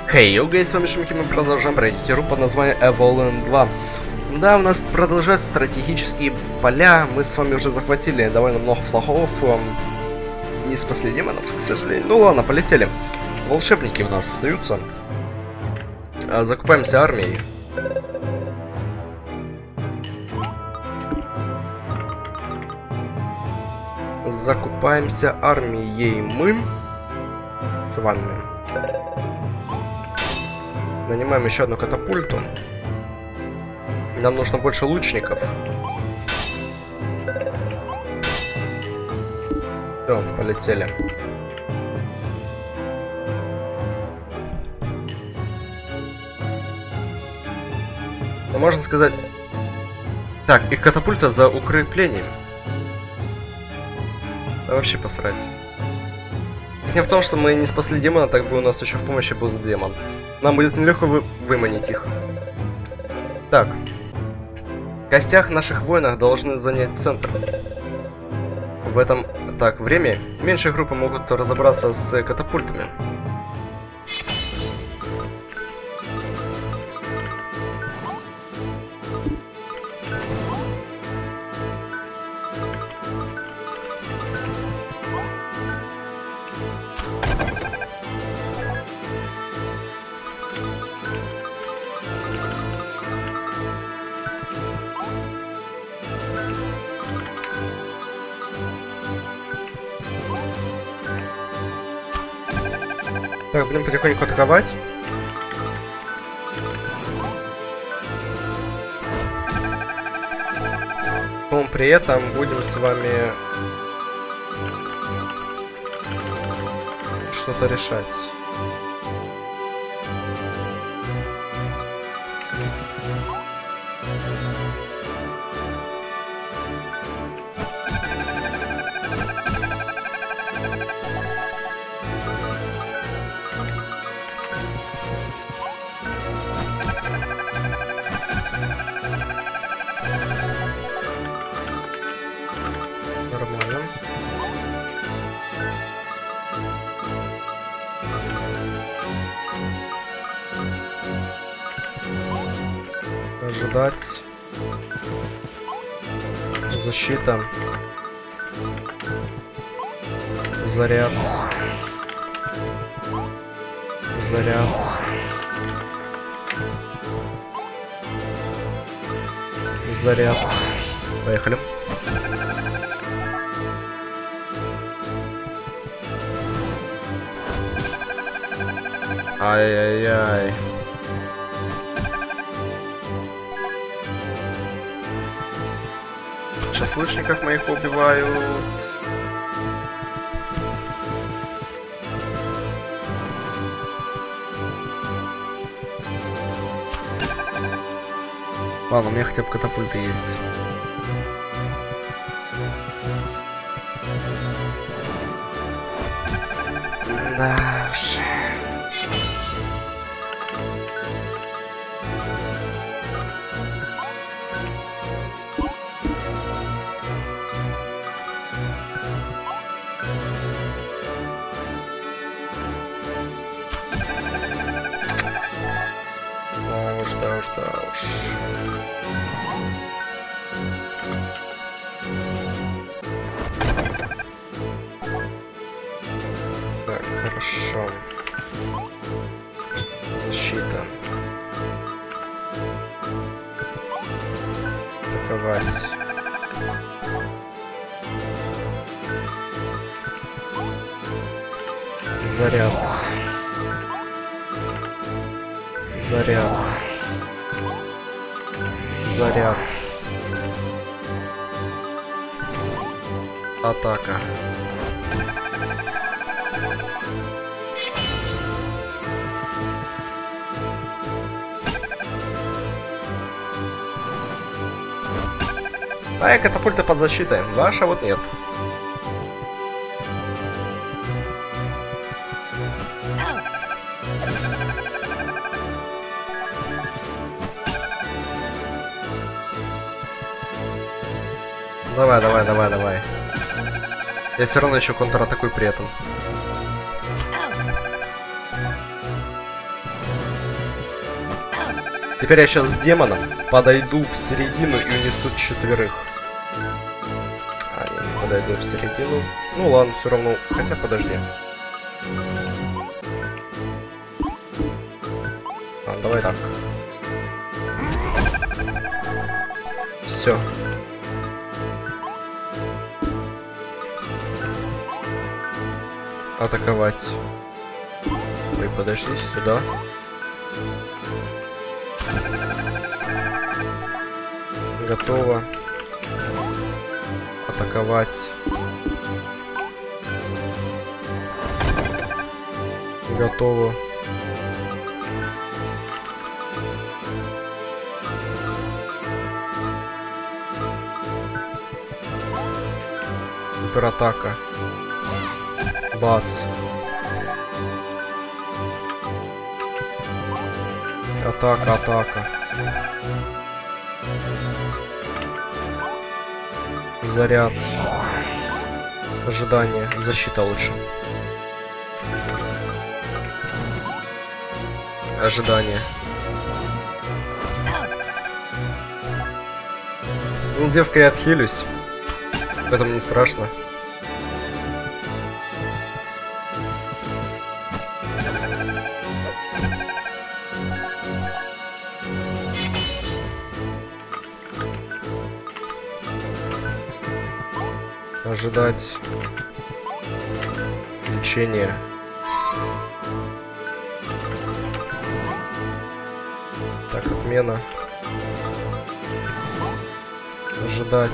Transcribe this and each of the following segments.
Хей, йога, с вами Шумики, мы продолжаем пройти игру под названием Evoland 2. Да, у нас продолжаются стратегические поля, мы с вами уже захватили довольно много флагов, не спасли демонов, к сожалению. Ну ладно, полетели. Волшебники у нас остаются. Закупаемся армией. Закупаемся армией мы с вами. Нанимаем еще одну катапульту. Нам нужно больше лучников. Все, полетели. Ну, можно сказать... Так, их катапульта за укреплением. Да вообще посрать. Фигня в том, что мы не спасли демона, так бы у нас еще в помощи был демон. Нам будет нелегко выманить их. Так. В костях наших воинов должны занять центр. В этом время меньшие группы могут разобраться с катапультами. Так, будем потихоньку атаковать. Но при этом будем с вами что-то решать. Ожидать. Защита. Заряд. Заряд. Заряд. Поехали. Ай-яй-яй. Сейчас лучников моих убивают. Ладно, у меня хотя бы катапульты есть. Да уж. Да уж. Так, хорошо. Защита. Атаковать. Заряд. Заряд. Заряд. Атака. А катапульта под защитой. Ваша вот нет. Давай. Я все равно еще контратакую при этом. Теперь я сейчас с демоном подойду в середину и унесу 4. А, я не подойду в середину. Ну ладно, все равно. Хотя подожди. А, давай так. Все. Атаковать. Ой, подожди, сюда. Готово. Атаковать. Готово. Суператака. Бац. Атака, атака. Заряд. Ожидание. Защита лучше. Ожидание. Ну, девка, я отхилюсь. В этом не страшно. Ожидать. Лечение. Так, отмена. Ожидать.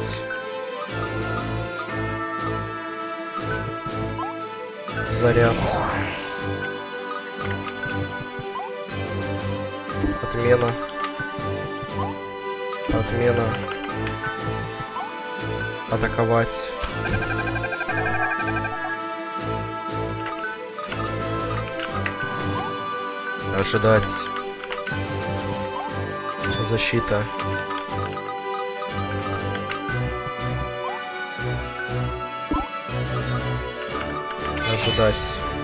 Заряд. Отмена. Отмена. Атаковать. Ожидать. Защита. Ожидать.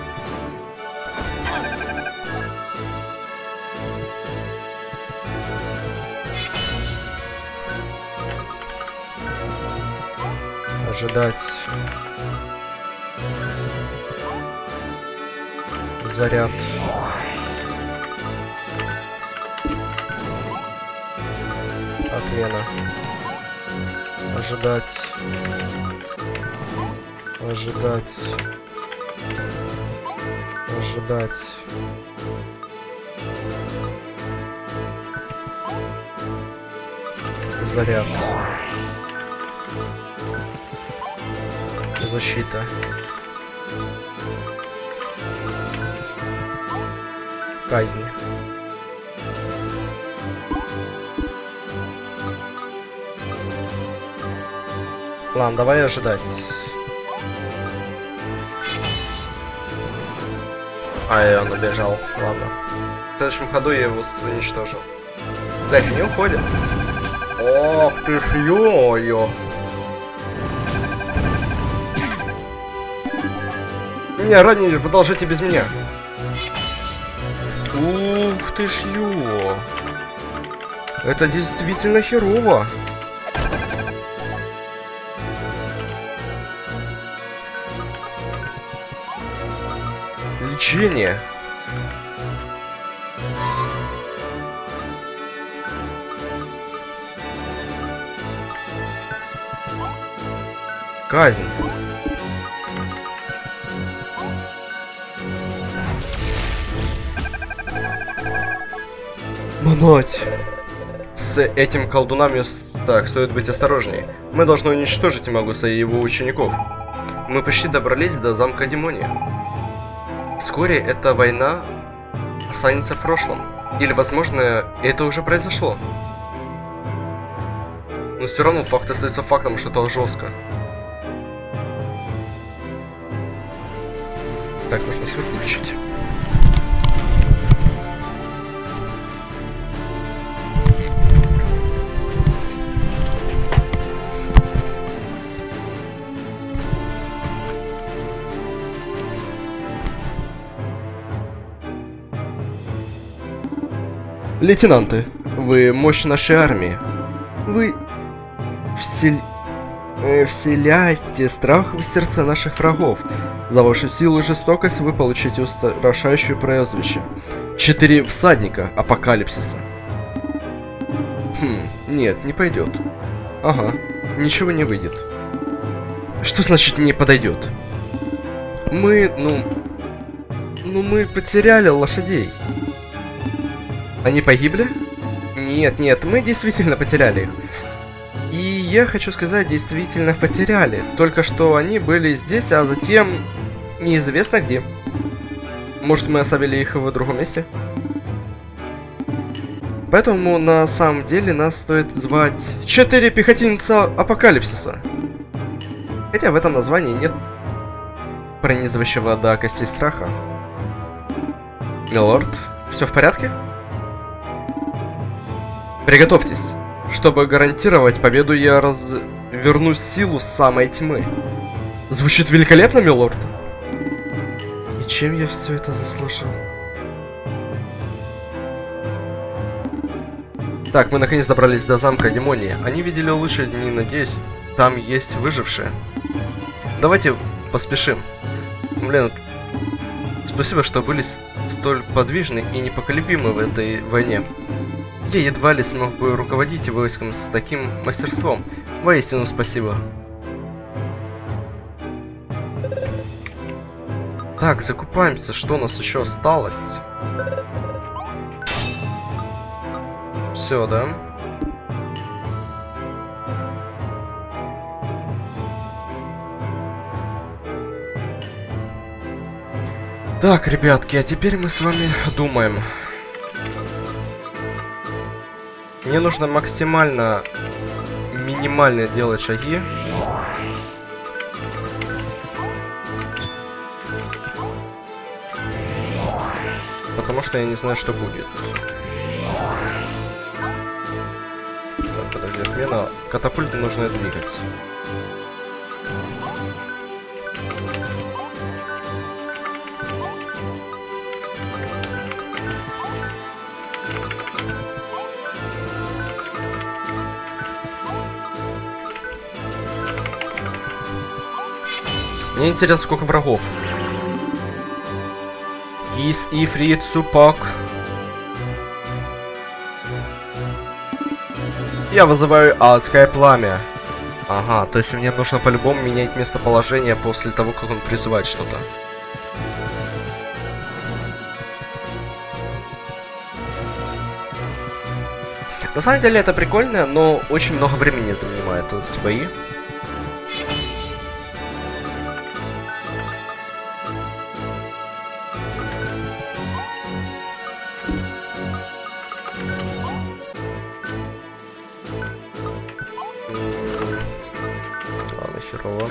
Ожидать. Заряд. Отмена. Ожидать. Ожидать. Ожидать. Заряд. Защита. Казнь. Ладно, давай ожидать. А, и он убежал. Ладно. В следующем ходу я его уничтожу. Блять, не уходит. Ох ты ж, ё-моё. Не, ранее продолжайте без меня. Ух ты ж, ё. Это действительно херово. Лечение. Казнь. Манать. С этим колдунами так, стоит быть осторожнее. Мы должны уничтожить Магуса и его учеников. Мы почти добрались до замка Демония. Вскоре эта война останется в прошлом. Или, возможно, это уже произошло. Но все равно факт остается фактом, что это жестко. Так, нужно свет включить. Лейтенанты, Вы мощь нашей армии. Вы вселяете страх в сердца наших врагов. За вашу силу и жестокость вы получите устрашающее прозвище. 4 всадника апокалипсиса. Нет, не пойдет. Ага, ничего не выйдет. Что значит не подойдет? Мы потеряли лошадей. Они погибли? Нет, мы действительно потеряли их. И я хочу сказать, действительно потеряли. Только что они были здесь, а затем неизвестно где. Может, мы оставили их в другом месте? Поэтому на самом деле нас стоит звать 4 пехотинца апокалипсиса. Хотя в этом названии нет пронизывающего до костей страха. Милорд, все в порядке? Приготовьтесь. Чтобы гарантировать победу, я разверну силу самой тьмы. Звучит великолепно, милорд. И чем я все это заслужил? Так, мы наконец добрались до замка Демонии. Они видели лучшие дни, надеюсь, там есть выжившие. Давайте поспешим. Блин, спасибо, что были столь подвижны и непоколебимы в этой войне. Я едва ли смог бы руководить войском с таким мастерством. Воистину спасибо. Так, закупаемся, что у нас еще осталось. Все, да? Так, ребятки, а теперь мы с вами думаем. Мне нужно максимально минимально делать шаги. Потому что я не знаю, что будет. Так, подожди, отмена. Катапульту нужно двигать. Мне интересно, сколько врагов. Кис, Ифрит, Супак. Я вызываю адское пламя. Ага, то есть мне нужно по-любому менять местоположение после того, как он призывает что-то. На самом деле это прикольно, но очень много времени занимает эти бои. Ладно, херово.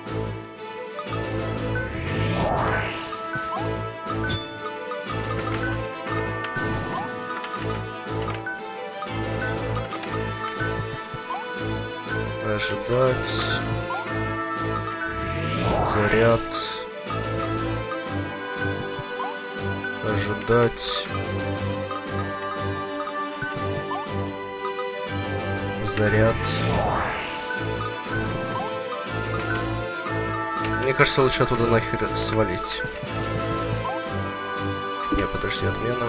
Ожидать. Заряд. Ожидать. Заряд. Мне кажется, лучше оттуда нахер свалить. Не, подожди, отмена.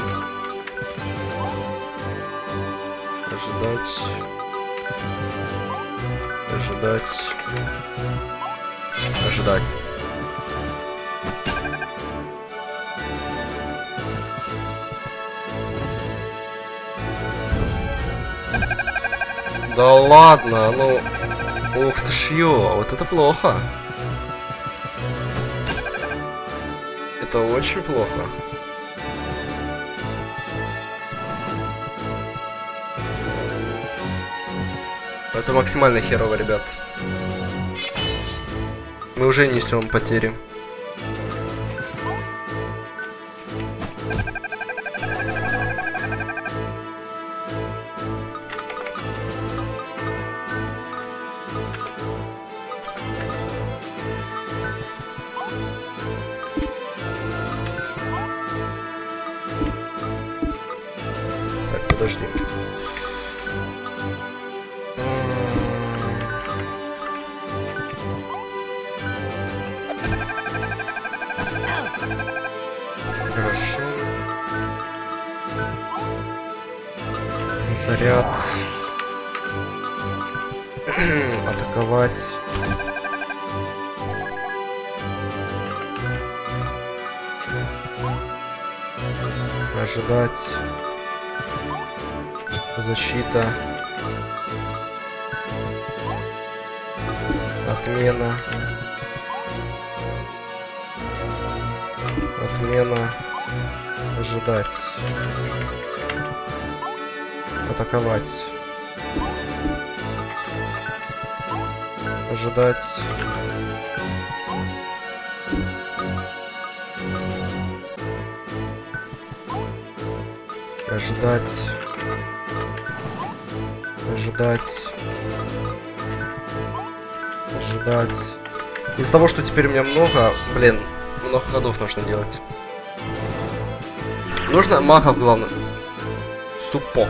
Ожидать. Ожидать. Ожидать. Да ладно, ну... Ух ты ж ё, вот это плохо. Это очень плохо. Это максимально херово, ребят. Мы уже несем потери. Так, подожди. Отряд. Атаковать. Ожидать. Защита. Отмена. Отмена. Ожидать. Атаковать. Ожидать. Ожидать. Ожидать. Ожидать. Из-за того, что теперь у меня много, блин, много ходов нужно делать. Нужно магов, главное. Супок.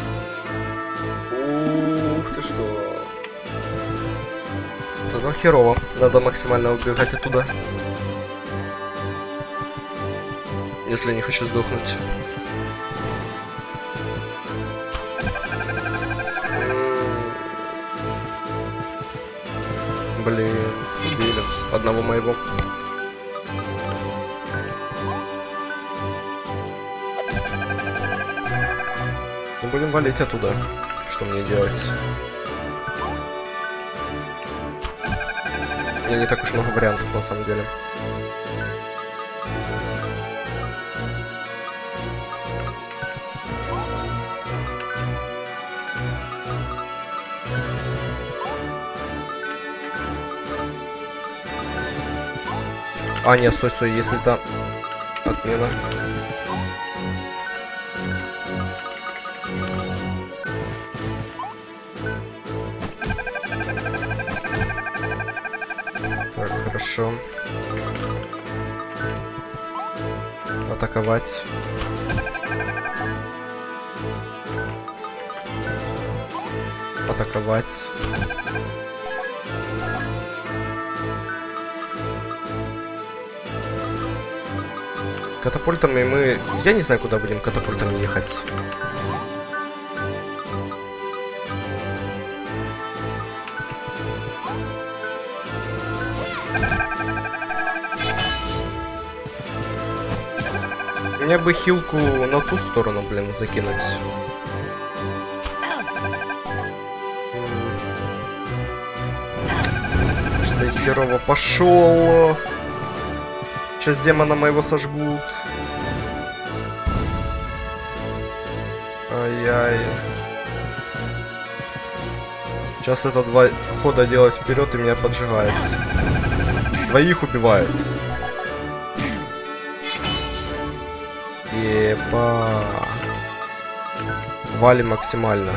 Ух ты что. Это херово. Надо максимально убегать оттуда. Если не хочу сдохнуть. Блин, убили одного моего. Мы будем валить оттуда. Что мне делать? У меня не так уж много вариантов на самом деле. А, нет, стой, стой, если там отмена. Так, хорошо. Атаковать. Атаковать. Катапультами мы... Я не знаю, куда будем катапультами ехать. Мне бы хилку на ту сторону, блин, закинуть. Что я херово пошел. Сейчас демона моего сожгут. Ай-яй. Сейчас это два хода делать вперед и меня поджигает. Двоих убивает. Епа. Валим максимально.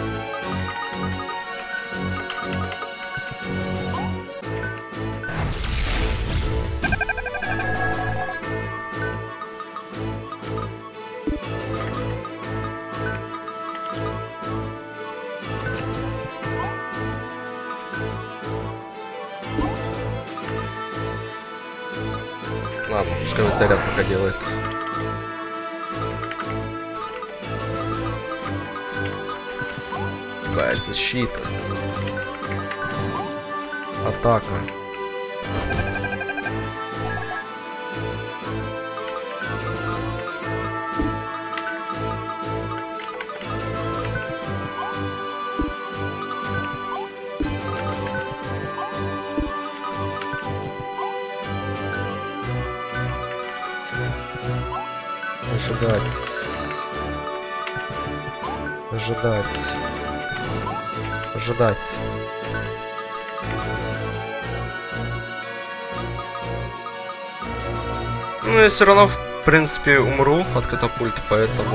Ладно, пускай вот заряд пока делает. Бывает защита. Атака. Ожидать. Ожидать. Ожидать. Ну, я все равно, в принципе, умру от катапульта, поэтому...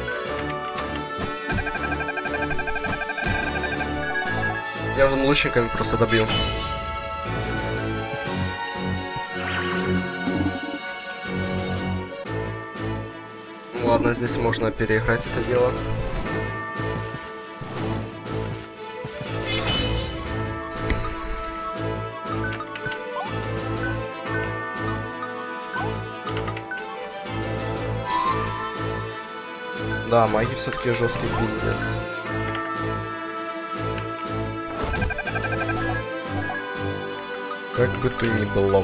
Я там лучниками просто добил. Ладно, здесь можно переиграть это дело. Да, маги все-таки жесткий пиздец. Как бы то ни было.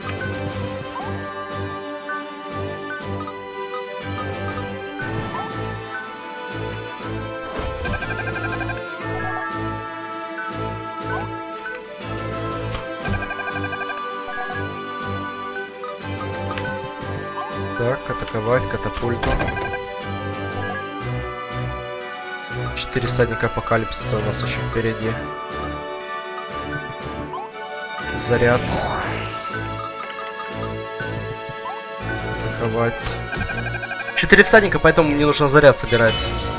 Так, атаковать, катапульту. 4 всадника апокалипсиса у нас еще впереди. Заряд. Атаковать. 4 всадника, поэтому мне нужно заряд собирать.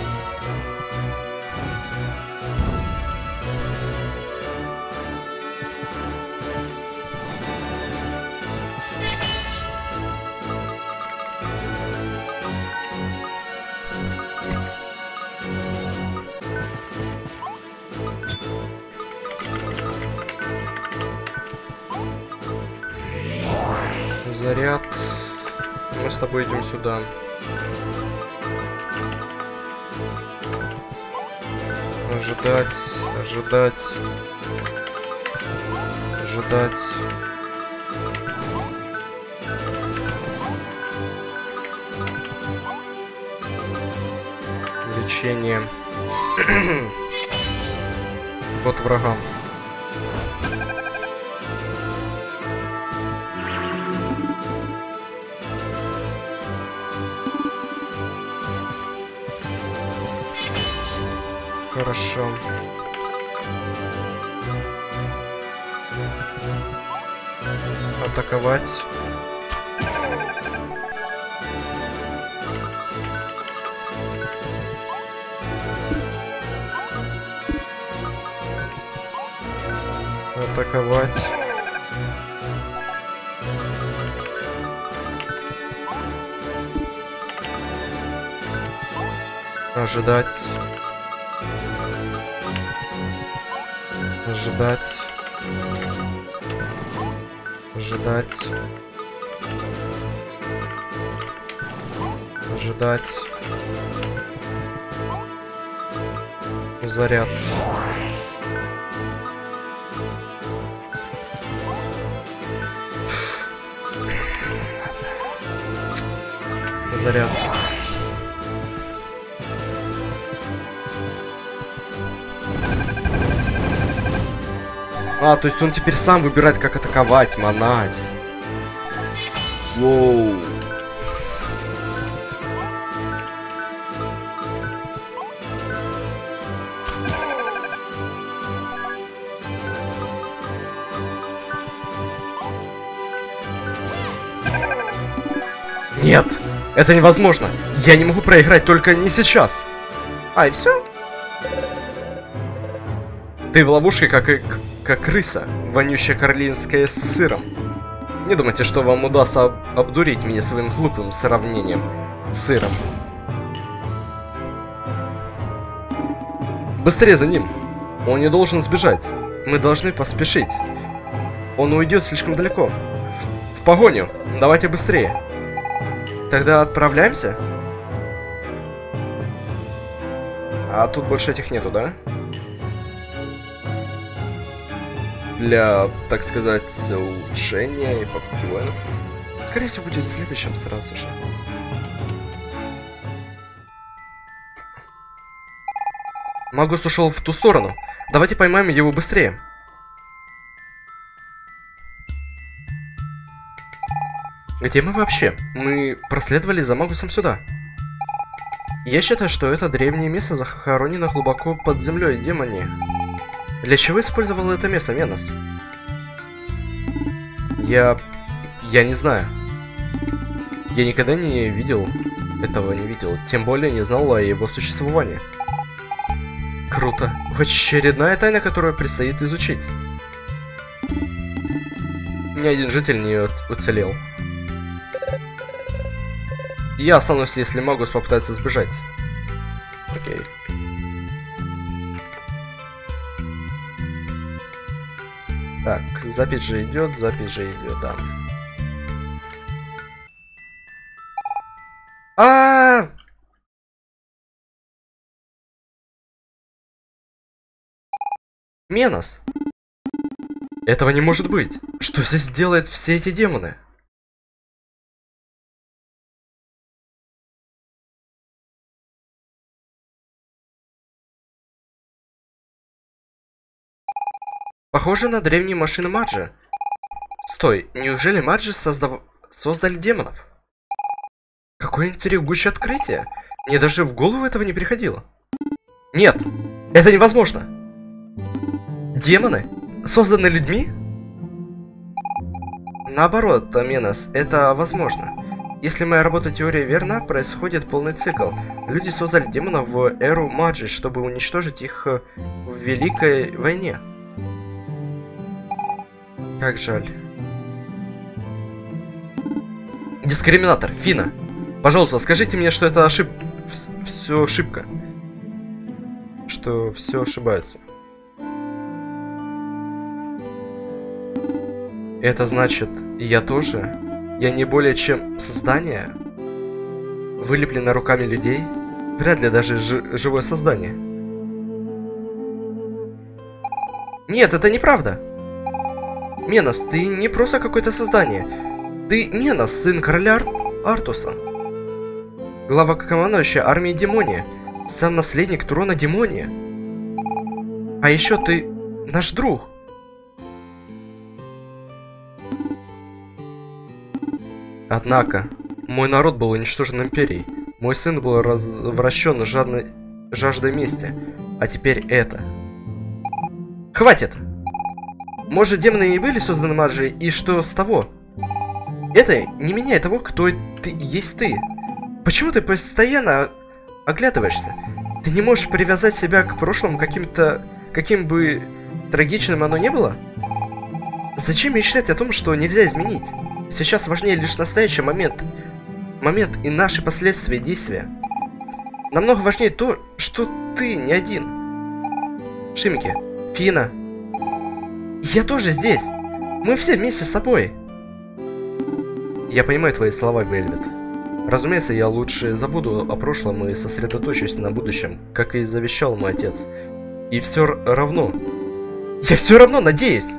Заряд. Мы с тобой идем сюда. Ожидать, ожидать, ожидать. Лечение. Вот врагам. Хорошо. Атаковать. Атаковать. Ожидать. Ожидать. Ожидать. Ожидать. Заряд. Заряд. А, то есть он теперь сам выбирает, как атаковать, манать. Воу. Нет, это невозможно. Я не могу проиграть, только не сейчас. А, и все? Ты в ловушке, как крыса, вонючая карлинская с сыром. Не думайте, что вам удастся обдурить меня своим глупым сравнением с сыром. Быстрее за ним. Он не должен сбежать. Мы должны поспешить. Он уйдет слишком далеко. В погоню. Давайте быстрее. Тогда отправляемся? А тут больше этих нету, да? Для, так сказать, улучшения и покупки воинов. Скорее всего, будет в следующем сразу же. Магус ушел в ту сторону. Давайте поймаем его быстрее. Где мы вообще? Мы проследовали за Магусом сюда. Я считаю, что это древнее место захоронено глубоко под землей демони. Для чего использовал это место Менос? Я не знаю. Я никогда не видел этого, тем более не знал о его существовании. Круто. Очередная тайна, которую предстоит изучить. Ни один житель не уцелел. Я останусь, если Магус попытается сбежать. Окей. Так, запись же идет, да. Менос! Этого не может быть. Что здесь делают все эти демоны? Похоже на древние машины Маджи. Стой, неужели Маджи создали демонов? Какое интригующее открытие. Мне даже в голову этого не приходило. Нет, это невозможно. Демоны? Созданы людьми? Наоборот, Менос, это возможно. Если моя работа теория верна, происходит полный цикл. Люди создали демонов в эру Маджи, чтобы уничтожить их в Великой войне. Как жаль. Дискриминатор, Фина. Пожалуйста, скажите мне, что это все ошибка. Что все ошибается. Это значит, я тоже? Я не более чем создание? Вылеплено руками людей? Вряд ли даже живое создание. Нет, это неправда. Менос, ты не просто какое-то создание. Ты Менос, сын короля Артуса. Главокомандующий армии Демония. Сам наследник трона Демония. А еще ты наш друг. Однако, мой народ был уничтожен империей. Мой сын был развращен жаждой мести. А теперь это. Хватит! Может, демоны и были созданы Маджи, и что с того? Это не меняет того, кто есть ты. Почему ты постоянно оглядываешься? Ты не можешь привязать себя к прошлому каким бы трагичным оно ни было? Зачем мечтать о том, что нельзя изменить? Сейчас важнее лишь настоящий момент. Момент и наши последствия действия. Намного важнее то, что ты не один. Шимики, Фина. Я тоже здесь. Мы все вместе с тобой. Я понимаю твои слова, Вельвет. Разумеется, я лучше забуду о прошлом и сосредоточусь на будущем, как и завещал мой отец. И все равно... Я все равно надеюсь!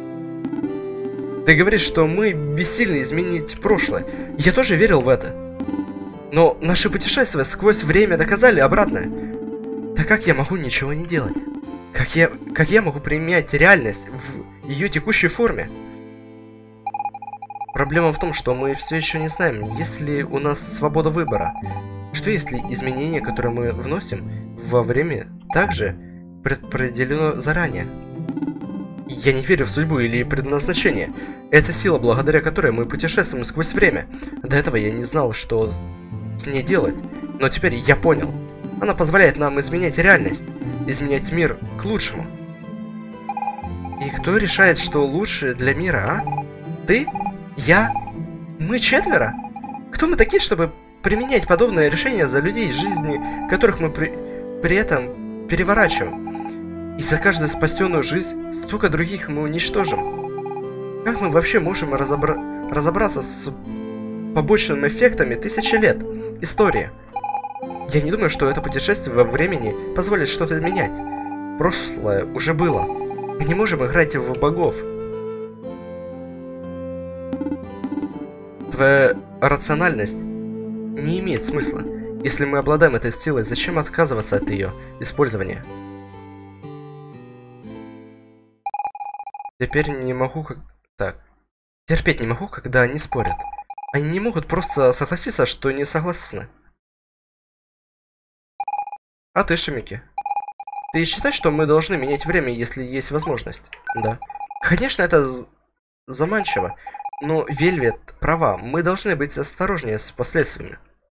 Ты говоришь, что мы бессильны изменить прошлое. Я тоже верил в это. Но наши путешествия сквозь время доказали обратное. Так как я могу ничего не делать? Как я могу применять реальность в ее текущей форме? Проблема в том, что мы все еще не знаем, есть ли у нас свобода выбора. Что если изменение, которое мы вносим во время, также предопределено заранее? Я не верю в судьбу или предназначение. Это сила, благодаря которой мы путешествуем сквозь время. До этого я не знал, что с ней делать. Но теперь я понял. Она позволяет нам изменять реальность, изменять мир к лучшему. И кто решает, что лучше для мира, а? Ты? Я? Мы четверо? Кто мы такие, чтобы применять подобное решение за людей, жизни которых мы при этом переворачиваем? И за каждую спасенную жизнь столько других мы уничтожим. Как мы вообще можем разобраться с побочными эффектами тысячи лет истории? Я не думаю, что это путешествие во времени позволит что-то менять. Прошлое уже было. Мы не можем играть в богов. Твоя рациональность не имеет смысла. Если мы обладаем этой силой, зачем отказываться от ее использования? Теперь не могу терпеть не могу, когда они спорят. Они не могут просто согласиться, что не согласны. А ты, Шимики? Ты считаешь, что мы должны менять время, если есть возможность? Да. Конечно, это заманчиво. Но Вельвет права. Мы должны быть осторожнее с последствиями.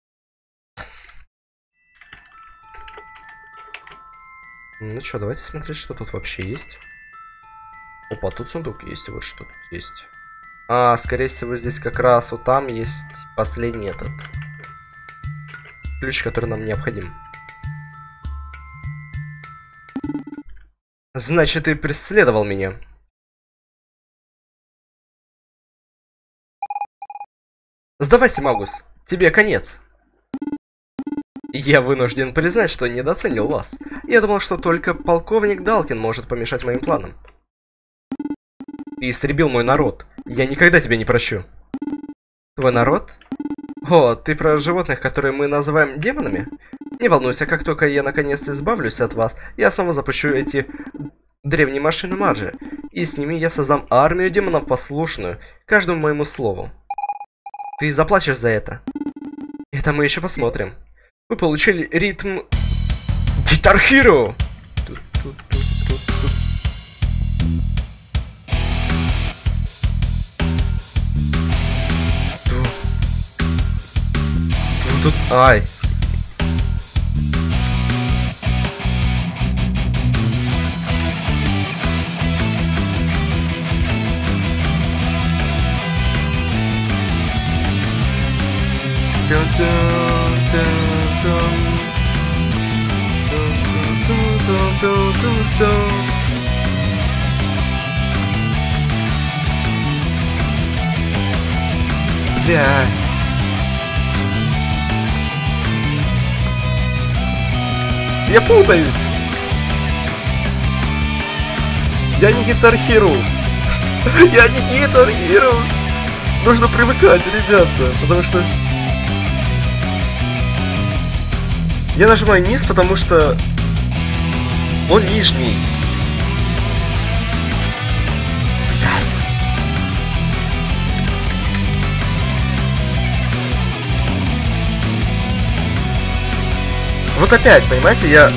Ну что, давайте смотреть, что тут вообще есть. Опа, тут сундук есть, вот что тут есть. А, скорее всего, здесь как раз вот там есть последний этот ключ, который нам необходим. Значит, ты преследовал меня. Сдавайся, Магус. Тебе конец. Я вынужден признать, что недооценил вас. Я думал, что только полковник Далкин может помешать моим планам. Ты истребил мой народ. Я никогда тебя не прощу. Твой народ? О, ты про животных, которые мы называем демонами? Не волнуйся, как только я наконец избавлюсь от вас, я снова запущу эти древние машины Маджи. И с ними я создам армию демонов, послушную каждому моему слову. Ты заплачешь за это. Это мы еще посмотрим. Вы получили ритм... Guitar Hero! Ай. Зря. Я путаюсь. Я не Guitar Heroes. Я не Guitar Heroes. Нужно привыкать, ребята, потому что... Я нажимаю низ, потому что... Он нижний. Блядь. Вот опять, понимаете, я...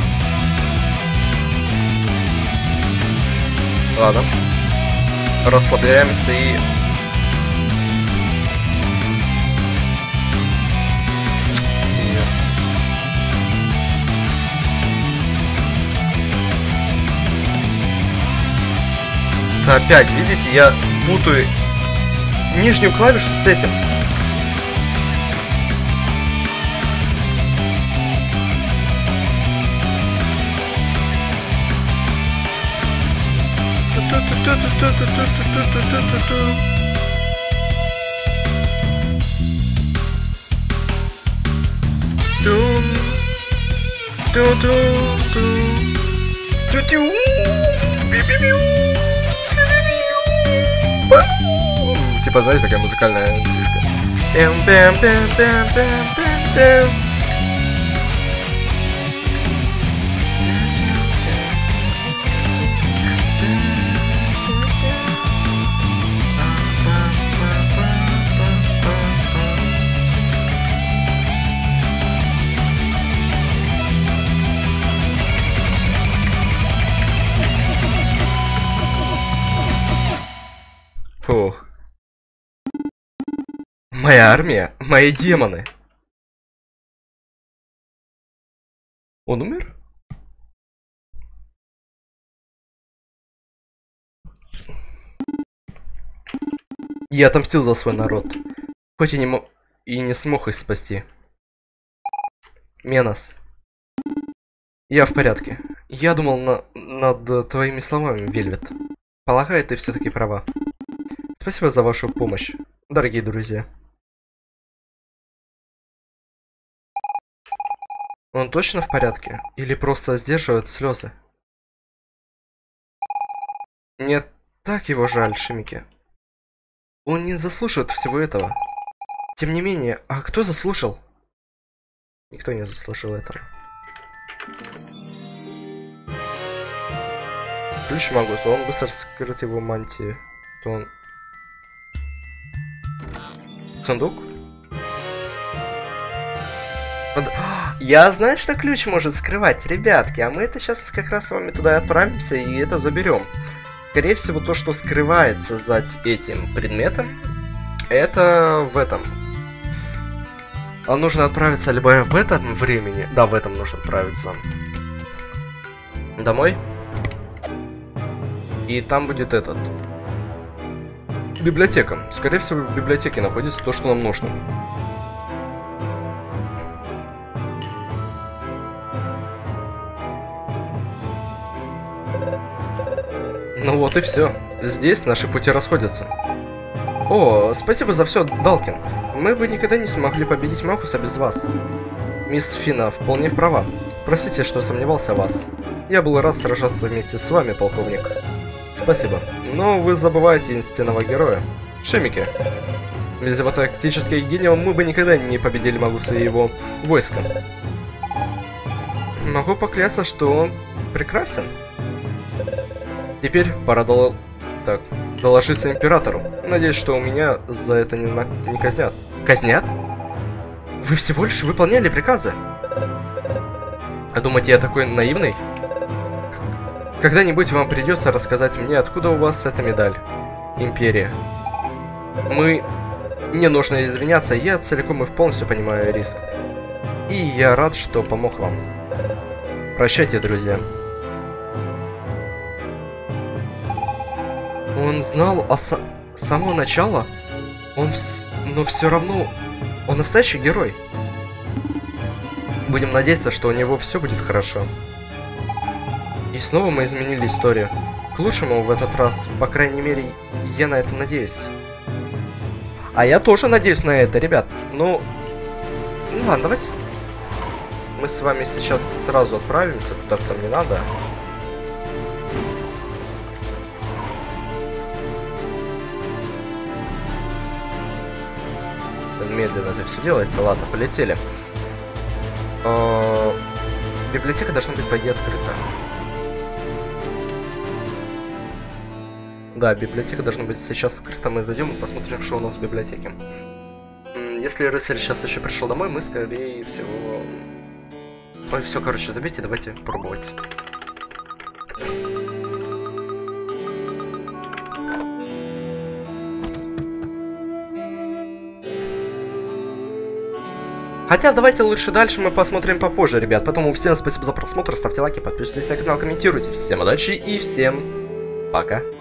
Ладно. Расслабляемся и... Опять, видите, я путаю нижнюю клавишу с этим. Типа, знаете, такая музыкальная фишка. Фух. Моя армия, мои демоны. Он умер? Я отомстил за свой народ, хоть и не смог их спасти. Менос. Я в порядке. Я думал над твоими словами, Вельвет. Полагаю, ты все-таки права. Спасибо за вашу помощь, дорогие друзья. Он точно в порядке? Или просто сдерживает слезы? Мне так его жаль, Шимики. Он не заслуживает всего этого. Тем не менее, а кто заслужил? Никто не заслужил этого. Ключ Магуса, он быстро скрыт его мантии. То он... Сундук? Я знаю, что ключ может скрывать, ребятки, а мы это сейчас как раз с вами туда и отправимся и это заберем. Скорее всего, то, что скрывается за этим предметом, это в этом. А нужно отправиться либо в этом времени, да, в этом нужно отправиться домой. И там будет этот. Библиотека. Скорее всего, в библиотеке находится то, что нам нужно. Ну вот и все. Здесь наши пути расходятся. О, спасибо за все, Далкин. Мы бы никогда не смогли победить Макуса без вас. Мисс Фина вполне права. Простите, что сомневался в вас. Я был рад сражаться вместе с вами, полковник. спасибо. Но вы забываете истинного героя. Шемики. Без его тактических гениев мы бы никогда не победили Магуса и его войско. Могу поклясться, что он прекрасен. Теперь пора доложиться императору. Надеюсь, что у меня за это не казнят. Казнят? Вы всего лишь выполняли приказы. А думаете, я такой наивный? Когда-нибудь вам придется рассказать мне, откуда у вас эта медаль. Империя. Не нужно извиняться, я целиком и полностью понимаю риск. И я рад, что помог вам. Прощайте, друзья. Он знал с самого начала? Но все равно, он настоящий герой. Будем надеяться, что у него все будет хорошо. И снова мы изменили историю. К лучшему в этот раз, по крайней мере, я на это надеюсь. А я тоже надеюсь на это, ребят. Ну ладно, давайте мы с вами сейчас сразу отправимся туда, куда мне надо. Медленно это все делается. Ладно, полетели. Библиотека должна быть, по идее, открыта. Да, библиотека должна быть сейчас открыта. Мы зайдем и посмотрим, что у нас в библиотеке. Если рыцарь сейчас еще пришел домой, мы, скорее всего... Ой, все, короче, забейте, давайте пробовать. Хотя давайте лучше дальше мы посмотрим попозже, ребят. Поэтому всем спасибо за просмотр, ставьте лайки, подписывайтесь на канал, комментируйте. Всем удачи и всем пока.